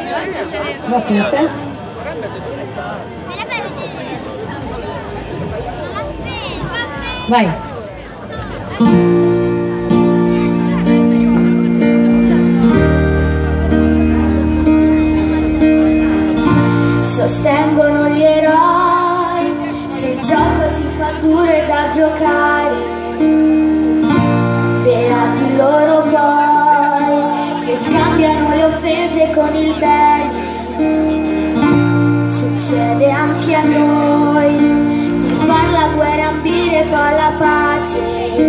Va tutte? Vai. Sostengono gli eroi, se il gioco si fa duro è da giocare, beati loro poi, se scambiano le offese con il bene. Succede anche a noi di far la guerra ambire poi la pace,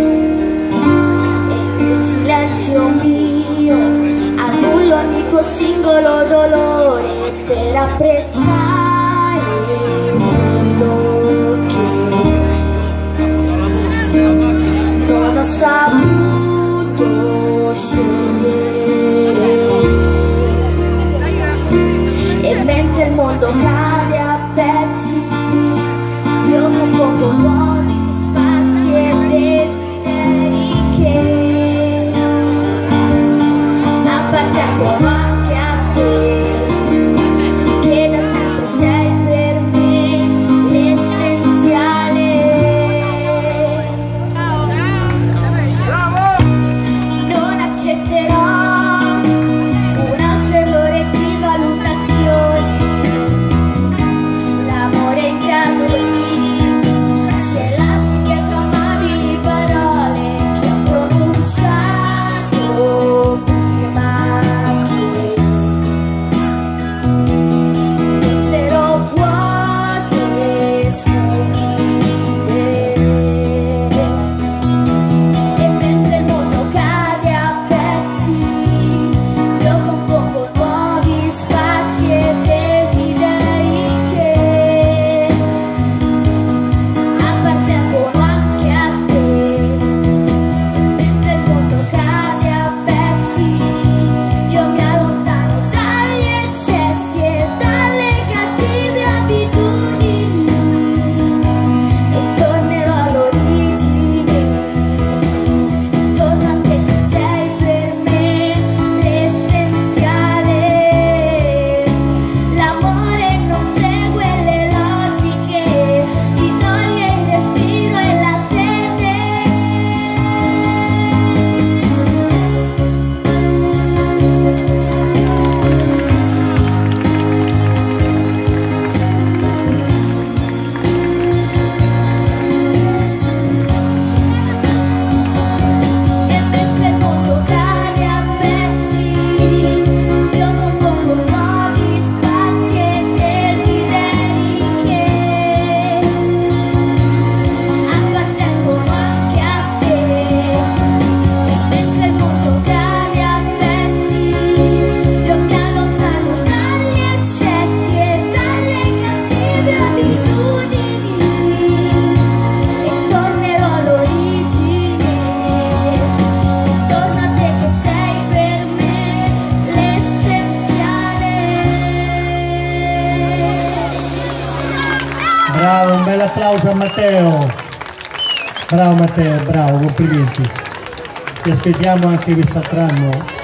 e nel silenzio mio annullo ogni tuo singolo dolore per apprezzare quello che non ho saputo scegliere. E mentre il mondo cade a pezzi, io compongo nuovi spazi e desideri che appartengono anche a te, che da sempre sei per me l'essenziale. Non accetterò un altro errore di valutazione. L'amore in noi celati dietro amabili parole che ho pronunciato prima che fossero vuote e stupide. E mentre il mondo cade a pezzi, io compongo nuovi spazi e desideri che appartengono anche a te. Mentre il mondo cade a pezzi, io mi allontano dagli eccessi e dalle cattive abitudini e tornerò all'origine. Torno a te che sei per me l'essenziale. L'amore non segue le logiche, ti toglie il respiro e la sete. E mentre il mondo cade a pezzi, io compongo nuovi spazi e desideri che appartengono anche a te. E mentre il mondo cade a pezzi, io mi allontano dagli eccessi e dalle cattive abitudini e tornerò all'origine. Torno a te che sei per me l'essenziale. Bravo, un bel applauso a Matteo. Bravo Matteo, bravo, complimenti. Ti aspettiamo anche quest'altro anno